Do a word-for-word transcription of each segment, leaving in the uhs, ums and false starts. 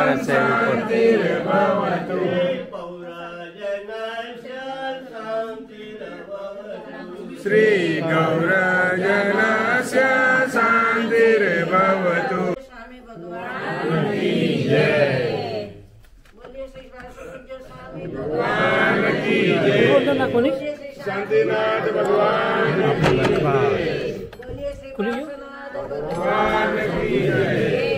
शान्तिर्भवतु श्री गौरजनस्य शान्तिर्भवतु। स्वामी भगवान की जय। बोलिए श्री स्वामी भगवान की जय। शांतिनाथ भगवान की जय। बोलिए श्री भगवान की जय।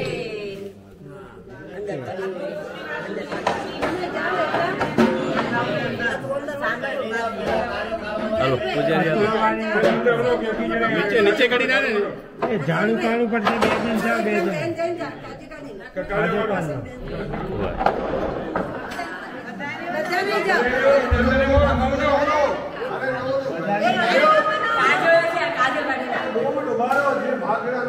हेलो पुजारी नीचे नीचे कड़ी ना ए झाड़ू काड़ू पड़ती बे दिन जा बे दिन काजू काजू बता नहीं जाओ काजू से काजू काड़ी ना दो मिनट उबारो जे भागड़ा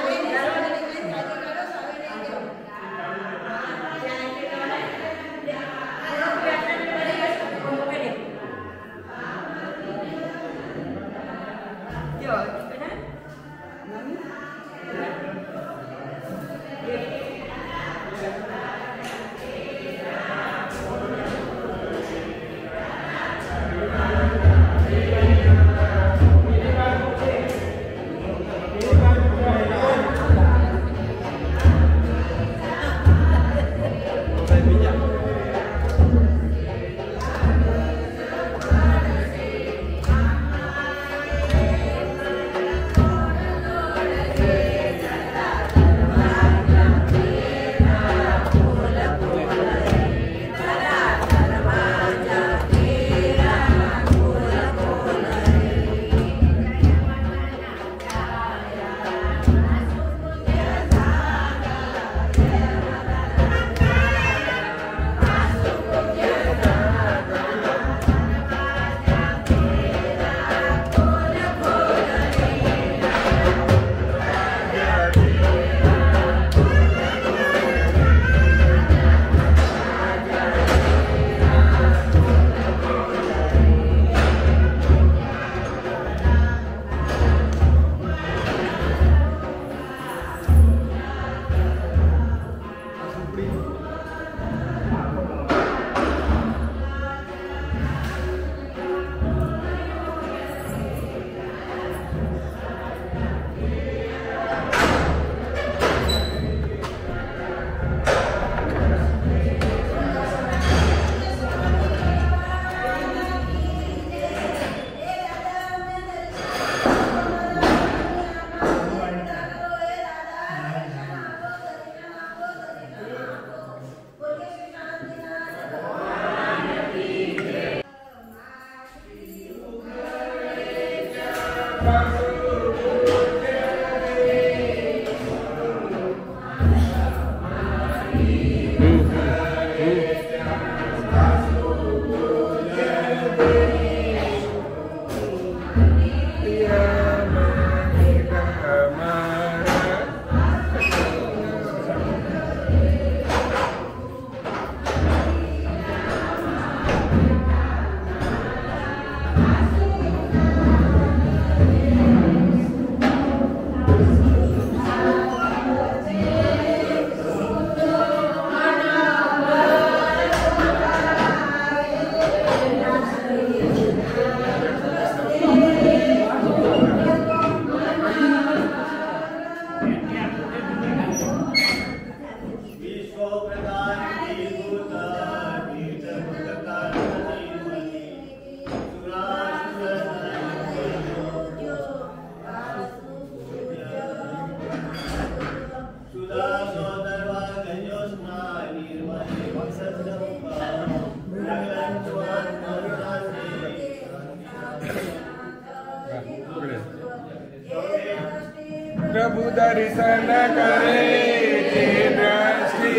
प्रभु दर्शन करे जे दृष्टि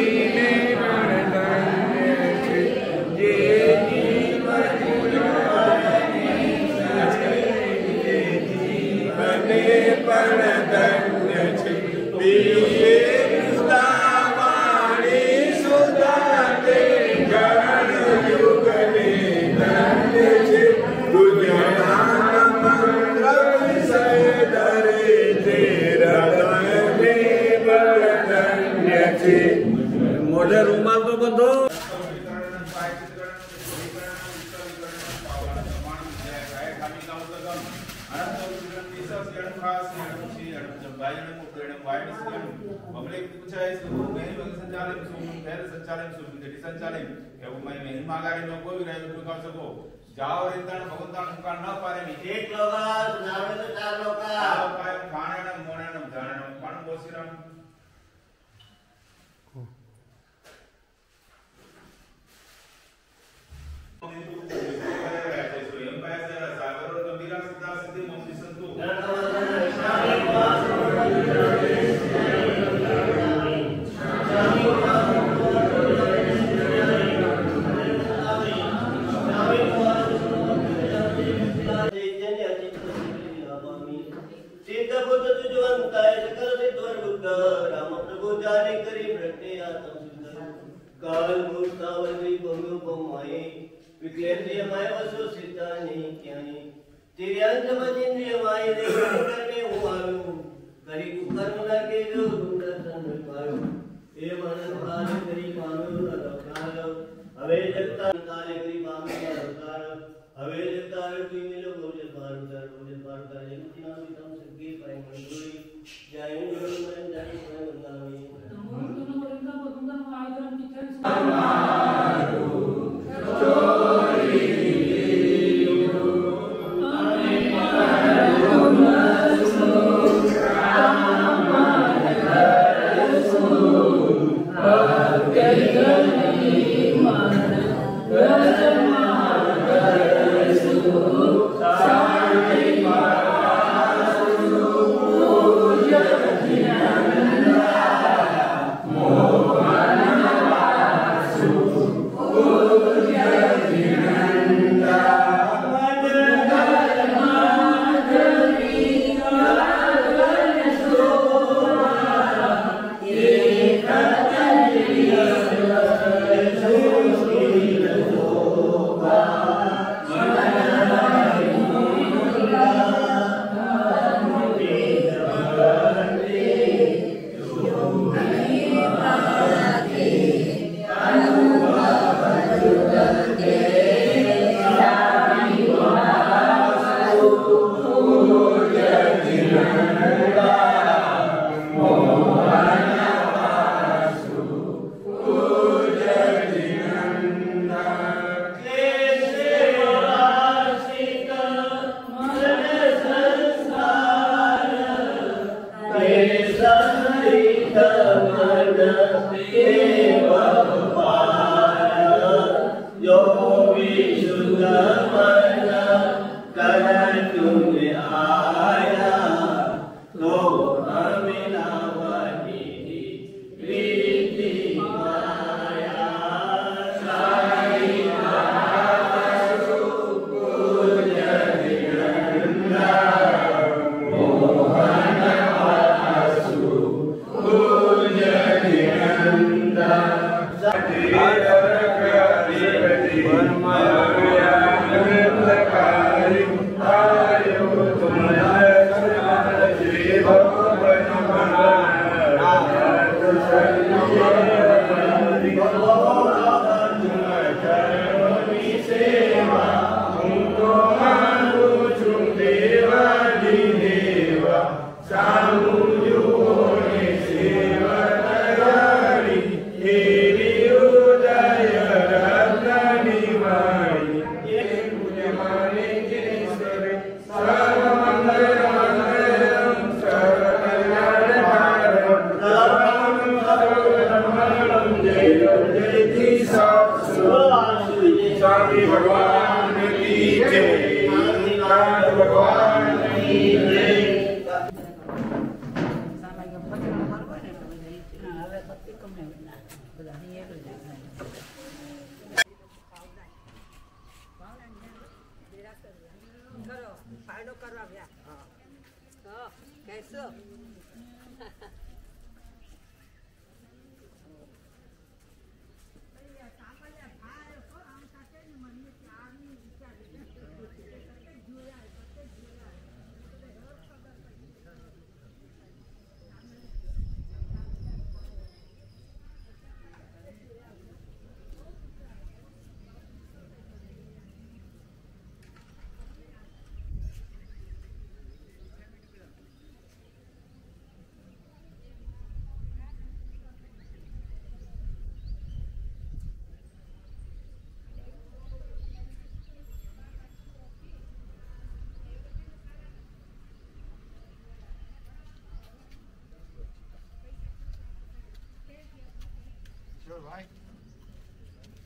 निर्मल छे जे जीवन जे जीवन पर धन्य छे दिए सुदावाणी सुदा दे गण युग ने धन्य छे गुजरान मंत्र विषय धरे तेरा धन्य अनंत विश्वास यण खास यण शी यण जबाई यण मुक्तण वाइड यण हमले कुछ है इसको मैं संचालन सुन पहले संचालन सुन देटी संचालन के वो मैं मैं मागारे में कोई रहे तो कर सको जाओ रिंदन भगवंतान का न पारे में एक लोगा नावे तो चार लोगा आप पाए खाने न मोने न जाने न पण बोसिरम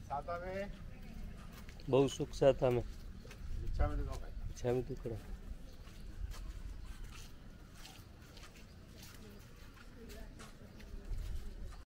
बहुत सुख साथ हमें इच्छा में तो इच्छा में तो करो